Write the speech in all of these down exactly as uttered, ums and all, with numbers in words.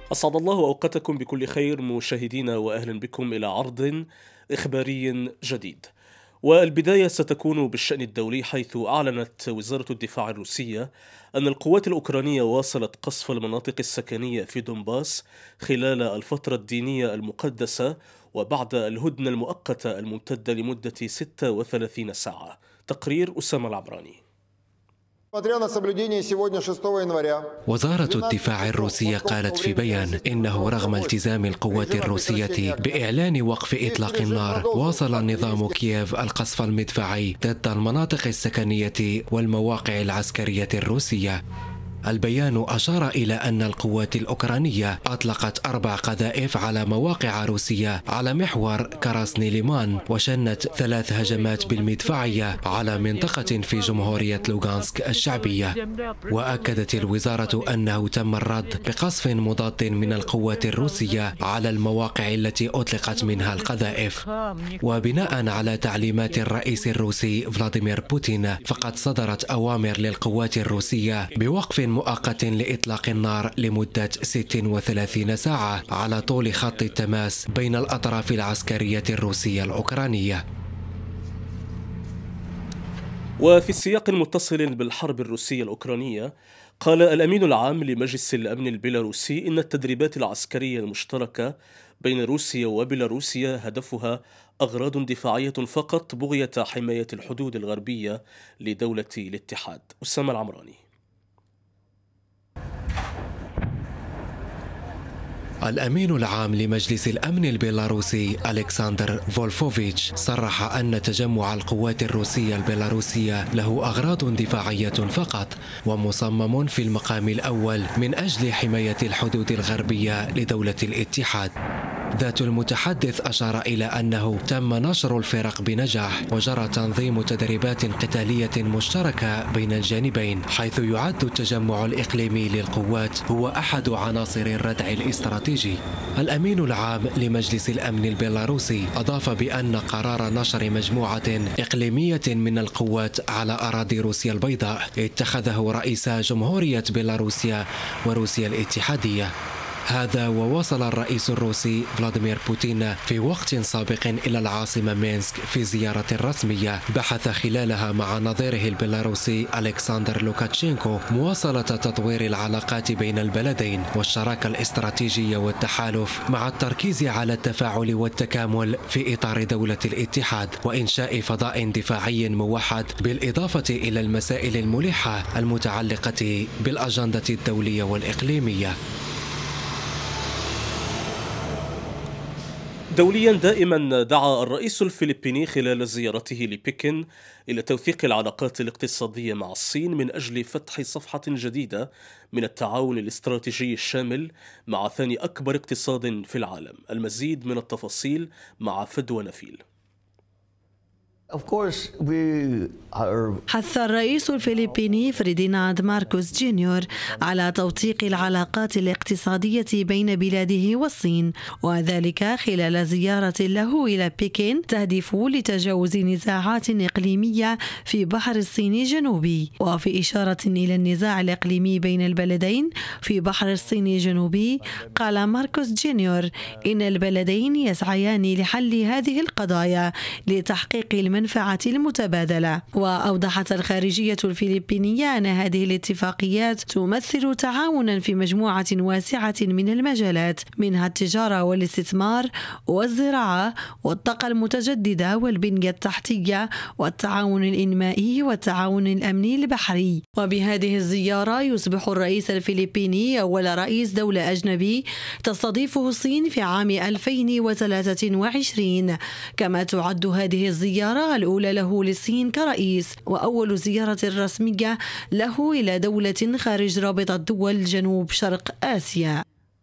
أسعد الله أوقاتكم بكل خير مشاهدينا، وأهلا بكم إلى عرض إخباري جديد. والبداية ستكون بالشأن الدولي، حيث أعلنت وزارة الدفاع الروسية أن القوات الأوكرانية واصلت قصف المناطق السكنية في دونباس خلال الفترة الدينية المقدسة، وبعد الهدنة المؤقتة الممتدة لمدة ستة وثلاثين ساعة. تقرير أسامة العبراني. وزارة الدفاع الروسية قالت في بيان إنه رغم التزام القوات الروسية بإعلان وقف إطلاق النار، واصل نظام كييف القصف المدفعي ضد المناطق السكنية والمواقع العسكرية الروسية. البيان أشار إلى أن القوات الأوكرانية أطلقت أربع قذائف على مواقع روسية على محور كراسني ليمان، وشنت ثلاث هجمات بالمدفعية على منطقة في جمهورية لوغانسك الشعبية. وأكدت الوزارة أنه تم الرد بقصف مضاد من القوات الروسية على المواقع التي أطلقت منها القذائف. وبناء على تعليمات الرئيس الروسي فلاديمير بوتين، فقد صدرت أوامر للقوات الروسية بوقف مؤقت لإطلاق النار لمدة ستة وثلاثين ساعة على طول خط التماس بين الأطراف العسكرية الروسية الأوكرانية. وفي السياق المتصل بالحرب الروسية الأوكرانية، قال الأمين العام لمجلس الأمن البيلاروسي إن التدريبات العسكرية المشتركة بين روسيا وبيلاروسيا هدفها أغراض دفاعية فقط، بغية حماية الحدود الغربية لدولة الاتحاد. أسامة العمراني. الأمين العام لمجلس الأمن البيلاروسي ألكسندر فولفوفيتش صرح أن تجمع القوات الروسية البيلاروسية له أغراض دفاعية فقط، ومصمم في المقام الأول من أجل حماية الحدود الغربية لدولة الاتحاد. ذات المتحدث أشار إلى أنه تم نشر الفرق بنجاح، وجرى تنظيم تدريبات قتالية مشتركة بين الجانبين، حيث يعد التجمع الإقليمي للقوات هو أحد عناصر الردع الاستراتيجي. الأمين العام لمجلس الأمن البيلاروسي أضاف بأن قرار نشر مجموعة إقليمية من القوات على أراضي روسيا البيضاء اتخذه رئيسا جمهورية بيلاروسيا وروسيا الاتحادية. هذا ووصل الرئيس الروسي فلاديمير بوتين في وقت سابق إلى العاصمة مينسك في زيارة رسمية بحث خلالها مع نظيره البيلاروسي ألكسندر لوكاتشينكو مواصلة تطوير العلاقات بين البلدين والشراكة الاستراتيجية والتحالف، مع التركيز على التفاعل والتكامل في إطار دولة الاتحاد وإنشاء فضاء دفاعي موحد، بالإضافة إلى المسائل الملحة المتعلقة بالأجندة الدولية والإقليمية. دوليا دائما، دعا الرئيس الفلبيني خلال زيارته لبكين إلى توثيق العلاقات الاقتصادية مع الصين من أجل فتح صفحة جديدة من التعاون الاستراتيجي الشامل مع ثاني أكبر اقتصاد في العالم. المزيد من التفاصيل مع فدوى نفيل. حث الرئيس الفلبيني فرديناند ماركوس جونيور على توثيق العلاقات الاقتصادية بين بلاده والصين، وذلك خلال زيارة له إلى بكين تهدف لتجاوز نزاعات إقليمية في بحر الصين الجنوبي. وفي إشارة إلى النزاع الإقليمي بين البلدين في بحر الصين الجنوبي، قال ماركوس جونيور إن البلدين يسعيان لحل هذه القضايا لتحقيق المنفعة المتبادلة. وأوضحت الخارجية الفلبينية أن هذه الاتفاقيات تمثل تعاونا في مجموعة واسعة من المجالات، منها التجارة والاستثمار والزراعة والطاقة المتجددة والبنية التحتية والتعاون الإنمائي والتعاون الأمني البحري. وبهذه الزيارة يصبح الرئيس الفلبيني أول رئيس دولة أجنبي تستضيفه الصين في عام ألفين وثلاثة وعشرين، كما تعد هذه الزيارة الأولى له للصين كرئيس، وأول زيارة رسمية له إلى دولة خارج رابطة دول جنوب شرق آسيا.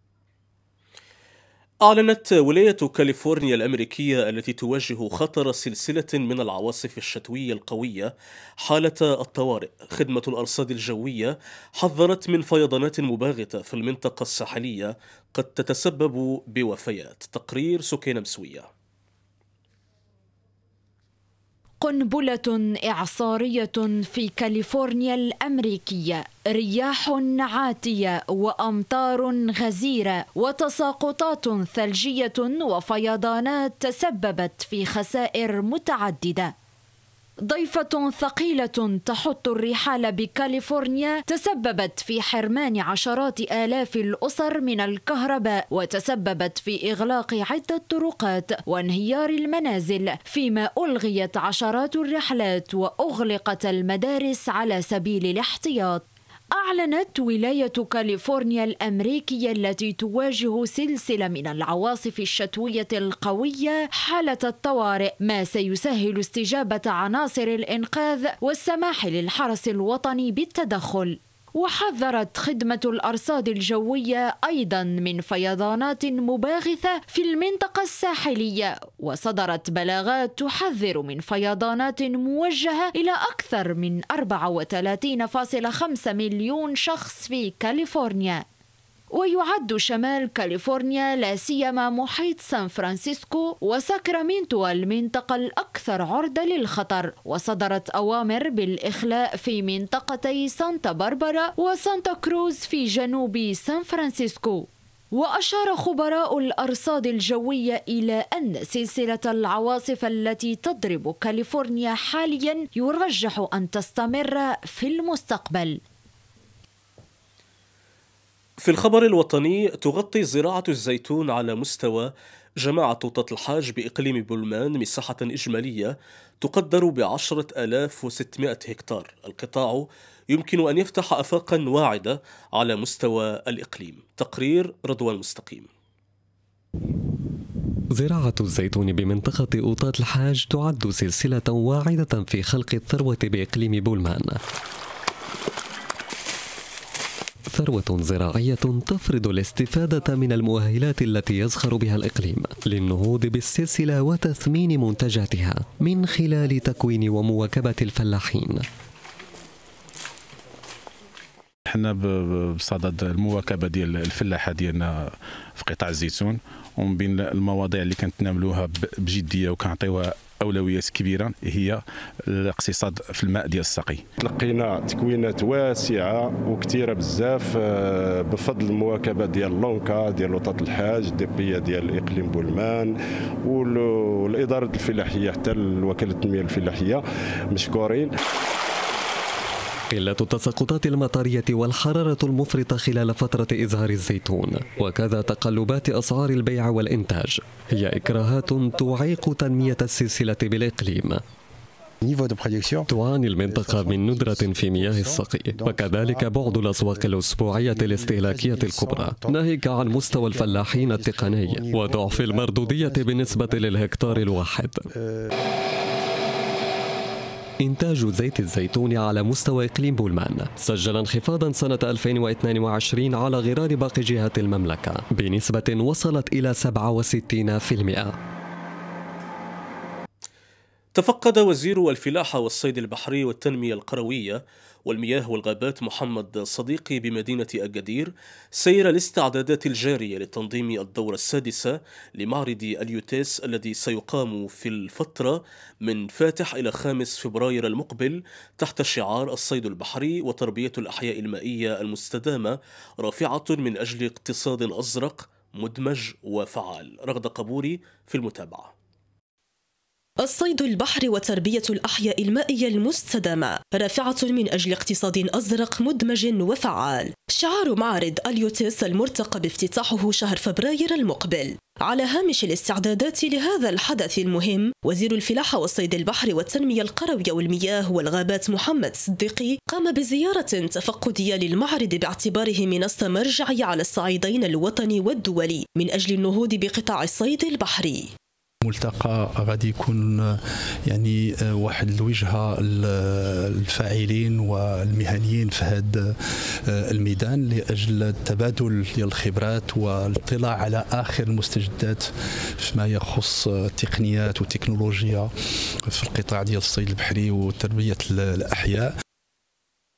أعلنت ولاية كاليفورنيا الأمريكية التي تواجه خطر سلسلة من العواصف الشتوية القوية حالة الطوارئ. خدمة الأرصاد الجوية حذرت من فيضانات مباغتة في المنطقة الساحلية قد تتسبب بوفيات. تقرير سكينة مسوية. قنبلة إعصارية في كاليفورنيا الأمريكية، رياح عاتية وأمطار غزيرة وتساقطات ثلجية وفيضانات تسببت في خسائر متعددة. ضيفة ثقيلة تحط الرحال بكاليفورنيا تسببت في حرمان عشرات آلاف الأسر من الكهرباء، وتسببت في إغلاق عدة طرقات وانهيار المنازل، فيما ألغيت عشرات الرحلات وأغلقت المدارس على سبيل الاحتياط. أعلنت ولاية كاليفورنيا الأمريكية التي تواجه سلسلة من العواصف الشتوية القوية حالة الطوارئ، ما سيسهل استجابة عناصر الإنقاذ والسماح للحرس الوطني بالتدخل. وحذرت خدمة الأرصاد الجوية أيضا من فيضانات مباغثة في المنطقة الساحلية، وصدرت بلاغات تحذر من فيضانات موجهة إلى أكثر من أربعة وثلاثين فاصلة خمسة مليون شخص في كاليفورنيا. ويعد شمال كاليفورنيا لا سيما محيط سان فرانسيسكو وساكرامنتو المنطقة الأكثر عرضة للخطر، وصدرت أوامر بالإخلاء في منطقتي سانتا باربارا وسانتا كروز في جنوب سان فرانسيسكو. وأشار خبراء الأرصاد الجوية إلى أن سلسلة العواصف التي تضرب كاليفورنيا حاليا يرجح أن تستمر في المستقبل. في الخبر الوطني، تغطي زراعة الزيتون على مستوى جماعة توطة الحاج بإقليم بولمان مساحة إجمالية تقدر بعشرة آلاف وستمائة هكتار. القطاع يمكن أن يفتح آفاقا واعدة على مستوى الإقليم. تقرير رضوان مستقيم. زراعة الزيتون بمنطقة أوطة الحاج تعد سلسلة واعدة في خلق الثروة بإقليم بولمان، ثروة زراعية تفرض الاستفادة من المؤهلات التي يزخر بها الإقليم للنهوض بالسلسلة وتثمين منتجاتها من خلال تكوين ومواكبة الفلاحين. احنا بصدد المواكبة ديال الفلاحة ديالنا في قطاع الزيتون، ومن بين المواضيع اللي كنتناولوها بجدية وكنعطيوها أولويات كبيرة هي الاقتصاد في الماء ديال السقي. تلقينا تكوينات واسعة وكثيرة بزاف بفضل المواكبة ديال لونكا ديال وطة الحاج، ديبية ديال إقليم بولمان والإدارة الفلاحية حتى وكالة التنمية الفلاحية، مشكورين. قلة التساقطات المطرية والحرارة المفرطة خلال فترة إزهار الزيتون وكذا تقلبات أسعار البيع والإنتاج هي إكراهات تعيق تنمية السلسلة بالإقليم. تعاني المنطقة من ندرة في مياه السقي، وكذلك بعد الأسواق الأسبوعية الاستهلاكية الكبرى، ناهيك عن مستوى الفلاحين التقني وضعف المردودية بالنسبة للهكتار الواحد. إنتاج زيت الزيتون على مستوى إقليم بولمان سجل انخفاضا سنة ألفين واثنين وعشرين على غرار باقي جهات المملكة بنسبة وصلت إلى سبعة وستين بالمئة. تفقد وزير الفلاحة والصيد البحري والتنمية القروية والمياه والغابات محمد صديقي بمدينة أكادير سير الاستعدادات الجارية لتنظيم الدورة السادسة لمعرض اليوتيس الذي سيقام في الفترة من فاتح إلى خامس فبراير المقبل تحت شعار الصيد البحري وتربية الأحياء المائية المستدامة رافعة من أجل اقتصاد أزرق مدمج وفعال. رغد قبوري في المتابعة. الصيد البحري وتربية الأحياء المائية المستدامة رافعة من أجل اقتصاد أزرق مدمج وفعال، شعار معرض اليوتيس المرتقب افتتاحه شهر فبراير المقبل. على هامش الاستعدادات لهذا الحدث المهم، وزير الفلاحة والصيد البحري والتنمية القروية والمياه والغابات محمد صديقي قام بزيارة تفقدية للمعرض باعتباره منصة مرجعية على الصعيدين الوطني والدولي من أجل النهوض بقطاع الصيد البحري. ملتقى غادي يكون يعني واحد الوجهه الفاعلين والمهنيين في هذا الميدان لاجل التبادل ديال الخبرات والاطلاع على اخر المستجدات فيما يخص التقنيات والتكنولوجيا في القطاع ديال الصيد البحري وتربيه الاحياء.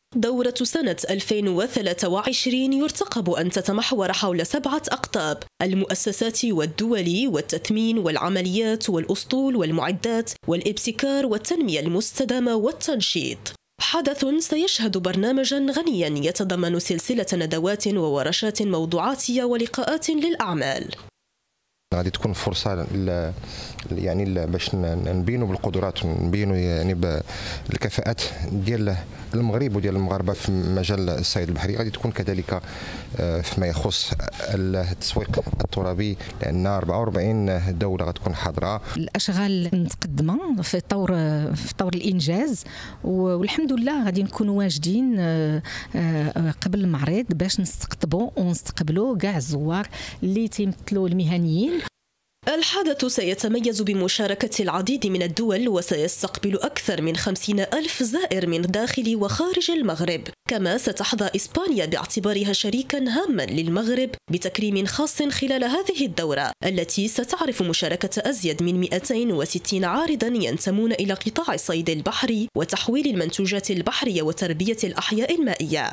دورة سنة ألفين وثلاثة وعشرين يرتقب أن تتمحور حول سبعة أقطاب: المؤسسات والدول والتثمين والعمليات والأسطول والمعدات والابتكار والتنمية المستدامة والتنشيط. حدث سيشهد برنامجا غنيا يتضمن سلسلة ندوات وورشات موضوعاتية ولقاءات للأعمال. غادي تكون فرصه يعني باش نبينوا بالقدرات ونبينوا يعني بالكفاءات ديال المغرب وديال المغاربه في مجال الصيد البحري. غادي تكون كذلك فيما يخص التسويق الترابي، لان أربعة وأربعين دوله غتكون حاضره. الاشغال متقدمه في طور في طور الانجاز، والحمد لله غادي نكونوا واجدين قبل المعرض باش نستقطبوا ونستقبلوا كاع الزوار اللي تيمثلوا المهنيين. الحدث سيتميز بمشاركة العديد من الدول، وسيستقبل أكثر من خمسين ألف زائر من داخل وخارج المغرب. كما ستحظى إسبانيا باعتبارها شريكا هاما للمغرب بتكريم خاص خلال هذه الدورة، التي ستعرف مشاركة أزيد من مئتين وستين عارضا ينتمون إلى قطاع الصيد البحري وتحويل المنتوجات البحرية وتربية الأحياء المائية.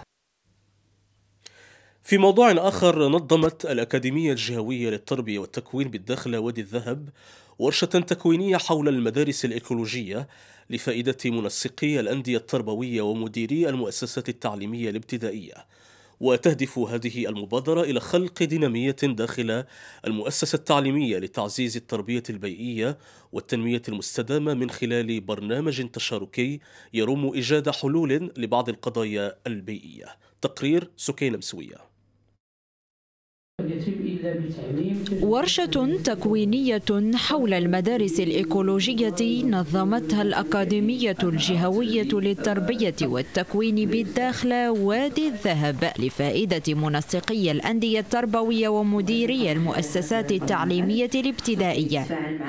في موضوع آخر، نظمت الأكاديمية الجهوية للتربية والتكوين بالداخلة وادي الذهب ورشة تكوينية حول المدارس الإيكولوجية لفائدة منسقي الأندية التربوية ومديري المؤسسات التعليمية الابتدائية. وتهدف هذه المبادرة إلى خلق دينامية داخل المؤسسة التعليمية لتعزيز التربية البيئية والتنمية المستدامة من خلال برنامج تشاركي يروم إيجاد حلول لبعض القضايا البيئية. تقرير سكينة مسوية. ورشة تكوينية حول المدارس الإيكولوجية نظمتها الأكاديمية الجهوية للتربية والتكوين بالداخلة وادي الذهب لفائدة منسقي الأندية التربوية ومديري المؤسسات التعليمية الابتدائية.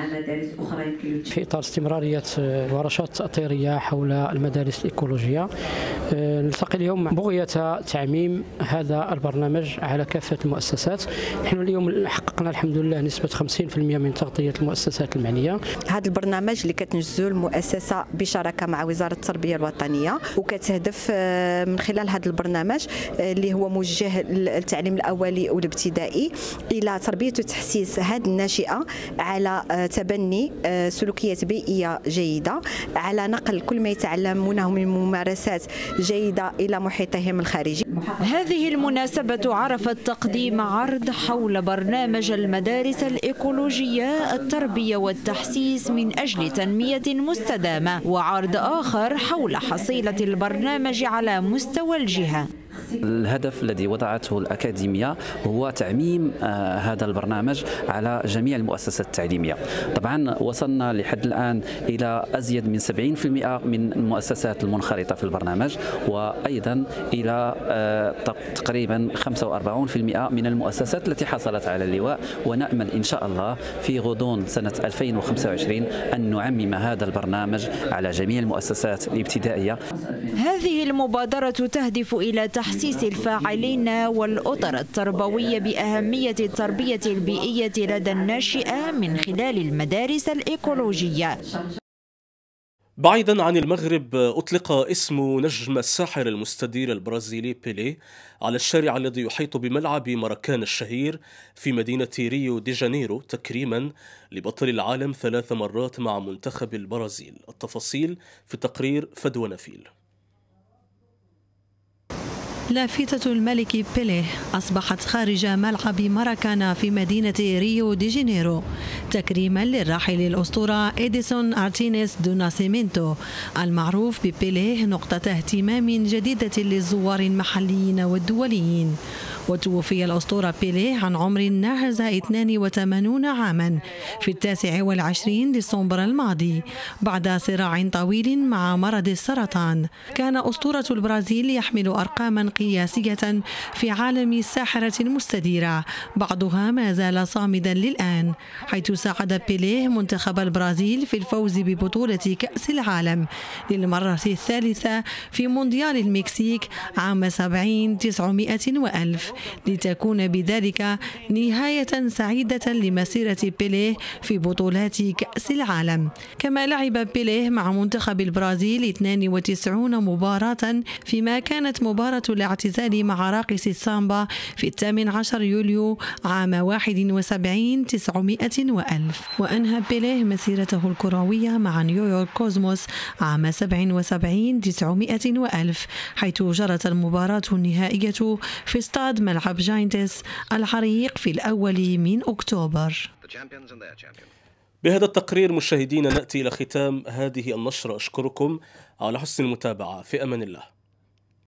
في إطار استمرارية الورشات التأطيرية حول المدارس الإيكولوجية، نلتقي اليوم بغية تعميم هذا البرنامج على كافة المؤسسات. نحن اليوم حققنا الحمد لله نسبة خمسين بالمئة من تغطية المؤسسات المعنية. هذا البرنامج اللي كتنجزو المؤسسة بشراكة مع وزارة التربية الوطنية، وكتهدف من خلال هذا البرنامج اللي هو موجه للتعليم الأولي والابتدائي إلى تربية وتحسيس هذه الناشئة على تبني سلوكيات بيئية جيدة، على نقل كل ما يتعلمونه من ممارسات جيدة إلى محيطهم الخارجي. هذه المناسبة عرفت تقديم عرض حول برنامج المدارس الإيكولوجية التربية والتحسيس من أجل تنمية مستدامة، وعرض آخر حول حصيلة البرنامج على مستوى الجهة. الهدف الذي وضعته الأكاديمية هو تعميم آه هذا البرنامج على جميع المؤسسات التعليمية. طبعا وصلنا لحد الآن إلى أزيد من سبعين بالمئة من المؤسسات المنخرطة في البرنامج، وأيضا إلى آه تقريبا خمسة وأربعين بالمئة من المؤسسات التي حصلت على اللواء. ونأمل إن شاء الله في غضون سنة ألفين وخمسة وعشرين أن نعمم هذا البرنامج على جميع المؤسسات الابتدائية. هذه المبادرة تهدف إلى تحسين تحسيس الفاعلين والأطر التربوية بأهمية التربية البيئية لدى الناشئة من خلال المدارس الإيكولوجية. بعيدا عن المغرب، أطلق اسم نجم الساحر المستدير البرازيلي بيليه على الشارع الذي يحيط بملعب ماراكانا الشهير في مدينة ريو دي جانيرو تكريما لبطل العالم ثلاث مرات مع منتخب البرازيل. التفاصيل في تقرير فدوى نفيل. لافتة الملك بيليه أصبحت خارج ملعب ماراكانا في مدينة ريو دي جانيرو تكريما للراحل الأسطورة إديسون أرتينيس دو ناسيمينتو المعروف ببيليه، نقطة اهتمام جديدة للزوار المحليين والدوليين. وتوفي الأسطورة بيليه عن عمر ناهز اثنين وثمانين عاما في التاسع والعشرين ديسمبر الماضي بعد صراع طويل مع مرض السرطان. كان أسطورة البرازيل يحمل أرقاما قياسية في عالم الساحرة المستديرة، بعضها ما زال صامدا للآن، حيث ساعد بيليه منتخب البرازيل في الفوز ببطولة كأس العالم للمرة الثالثة في مونديال المكسيك عام سبعين تسعمائة وألف، لتكون بذلك نهاية سعيدة لمسيرة بيليه في بطولات كأس العالم. كما لعب بيليه مع منتخب البرازيل اثنين وتسعين مباراة، فيما كانت مباراة الاعتزال مع راقص السامبا في الثامن عشر يوليو عام واحد وسبعين تسعمائة وألف. وأنهى بيليه مسيرته الكروية مع نيويورك كوزموس عام سبعة وسبعين تسعمائة وألف، حيث جرت المباراة النهائية في استاد ملعب جاينتس العريق في الأول من أكتوبر. بهذا التقرير مشاهدينا نأتي إلى ختام هذه النشرة. أشكركم على حسن المتابعة. في أمان الله.